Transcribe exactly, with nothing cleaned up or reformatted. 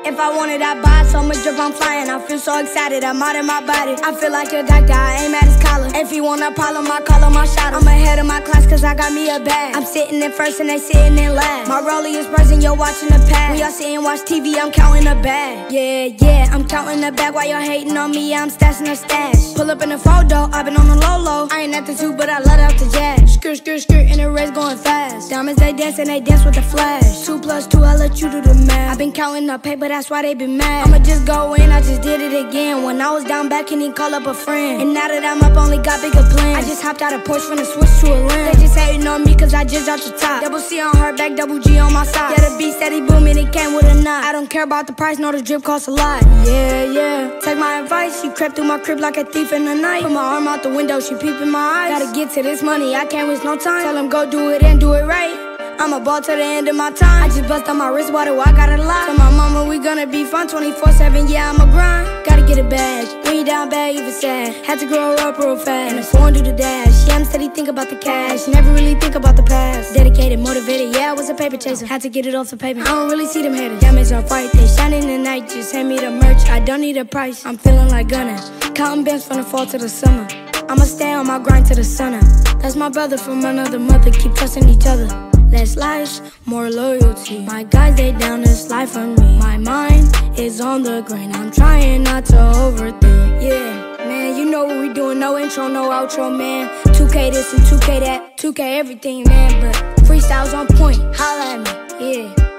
If I wanted, I'd buy so much drip, I'm flying. I feel so excited, I'm out of my body. I feel like a doctor, I aim at his collar. If he want a problem, I call him, I shot him. I'm ahead of my class, cause I got me a bag. I'm sitting in first and they sitting in last. My rollie is buzzing, you're watching the pass. When y'all sit and watch T V, I'm counting the bag. Yeah, yeah, I'm counting the bag while y'all hating on me, I'm stashing the stash. Pull up in the photo, I've been on the low low. I ain't at the two, but I let out the jazz. Skirt, skirt, skirt, and the race going fast. Diamonds, they dance and they dance with the flash. Two plus two, I let you do the math. I've been counting the paper, that's why they been mad. I'ma just go in, I just did it again. When I was down back, and he call up a friend. And now that I'm up, only got bigger plans. I just hopped out of Porsche from the switch to a Lamb. They just hating on me, cause I just dropped the top. Double C on her back, double G on my side. Yeah, the beat steady booming, it came with a knot. I don't care about the price, no, the drip costs a lot. Yeah, yeah, take my advice. She crept through my crib like a thief in the night. Put my arm out the window, she peeping my eyes. Gotta get to this money, I can't waste no time. Tell him go do it and do it right. I'ma ball to the end of my time. I just bust on my wrist, water, I got a lot. Tell my mama we gonna be fun twenty-four seven, yeah, I'ma grind. Gotta get a bag, when you down bad, even sad. Had to grow up real fast, and it's one do the dash. Yeah, I'm steady think about the cash, never really think about the past. Dedicated, motivated, yeah, I was a paper chaser. Had to get it off the pavement, I don't really see them haters. Damage on fight, they shine in the night. Just hand me the merch, I don't need a price. I'm feeling like gunning, counting bands from the fall to the summer. I'ma stay on my grind to the sun up. That's my brother from another mother, keep trusting each other. Less lies, more loyalty. My guys, they down this life for me. My mind is on the grind, I'm trying not to overthink. Yeah, man, you know what we doing, no intro, no outro, man. two K this and two K that, two K everything, man. But freestyles on point, holla at me, yeah.